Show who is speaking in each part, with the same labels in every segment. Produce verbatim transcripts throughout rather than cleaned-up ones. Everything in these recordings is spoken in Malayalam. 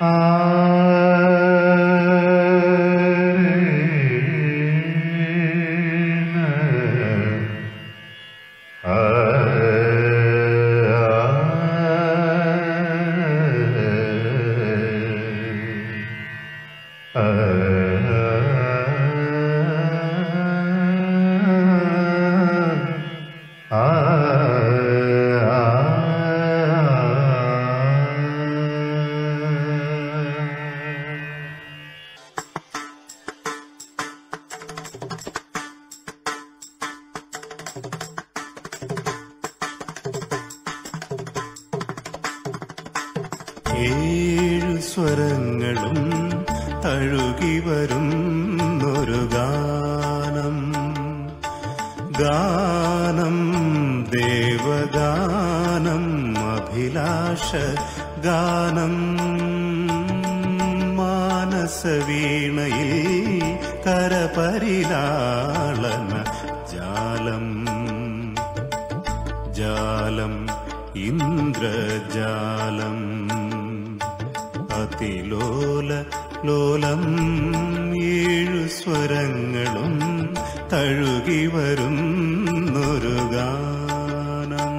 Speaker 1: ഏഴു സ്വരങ്ങളും തഴുകി വരുന്നൊരു ഗാനം, ഗാനം ദേവഗാനം, അഭിലാഷ ഗാനം. മാനസവീണയിൽ കരപരിലാളന ജാലം, ജാലം ഇന്ദ്രജാലം. അതിലോല ലോലം ഏഴു സ്വരങ്ങളും തഴുകി വരുന്നൊരു ഗാനം.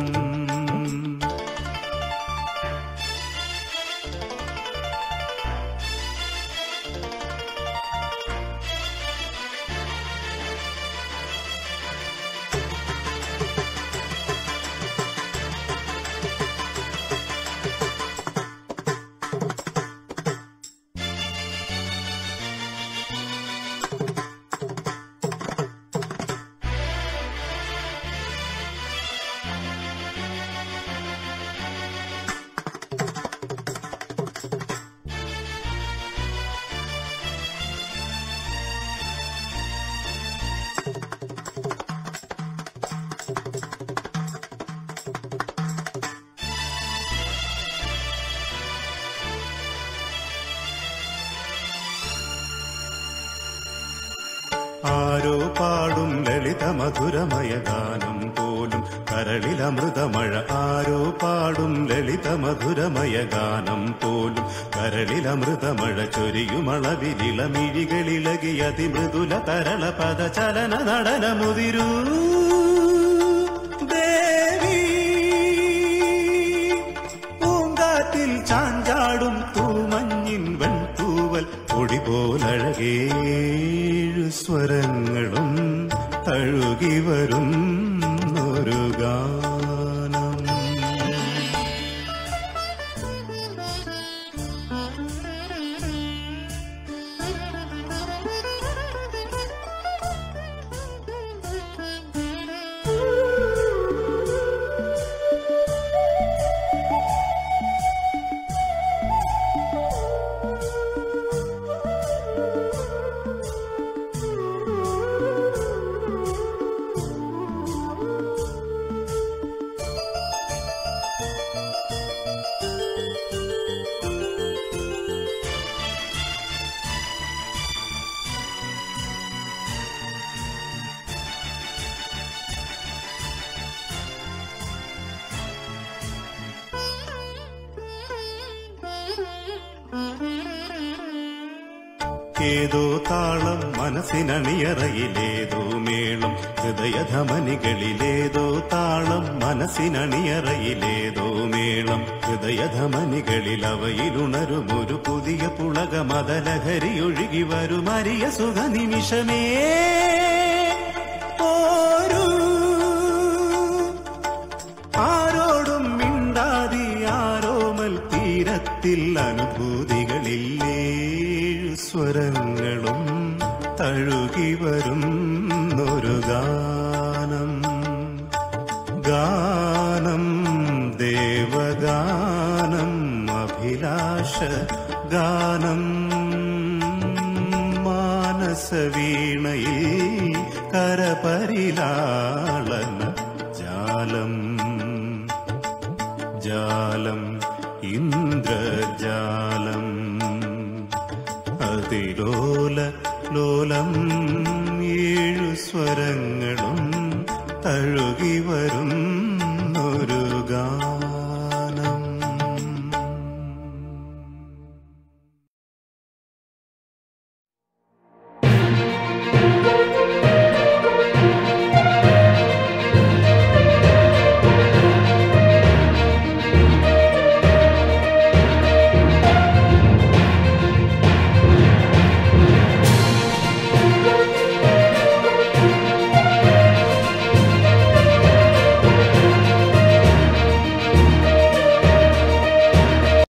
Speaker 1: ആരോ പാടും ലളിത മധുരമയ ഗാനം പോലും കരളിലമൃതമഴ. ആരോ പാടും ലളിത മധുരമയ ഗാനം പോലും കരളിലമൃതമഴ. ചൊരിയുമളവിലിളമിഴികളിളകി അതിമൃദുല തരള പദചലന നടനമുതിരൂ ദേവി. പൂങ്കാറ്റിൽ ചാഞ്ചാടും തൂമഞ്ഞിൻ വെൺതൂവൽ പൊടി പോലഴകേഴു സ്വരങ്ങളും തഴുകി വരുന്നൊരു ഗാനം. ഏതോ താളം മനസ്സിനണിയറയിലേതോ മേളം, ഹൃദയധമനികളിലേതോ താളം മനസ്സിനണിയറയിലേതോ മേളം. ഹൃദയധമനികളിൽ അവയിലുണരുമൊരു പുതിയ പുളക മദലഹരിയൊഴുകി വരുമരിയ സുഖനിമിഷമേ. ഓരോ ആരോടും മിണ്ടാതി ആരോമൽ തീരത്തിൽ അനുഭൂതികളില്ലേ. സ്വരങ്ങളും തഴുകി വരുന്നൊരു ഗാനം, ഗാനം ദേവഗാനം, അഭിലാഷ ഗാനം. മാനസവീണയിൽ കരപരിലാളന ജാലം, ജാലം ഇന്ദ്രജാലം. അതിലോല ലോലം ഏഴു സ്വരങ്ങളും തഴുകി വരും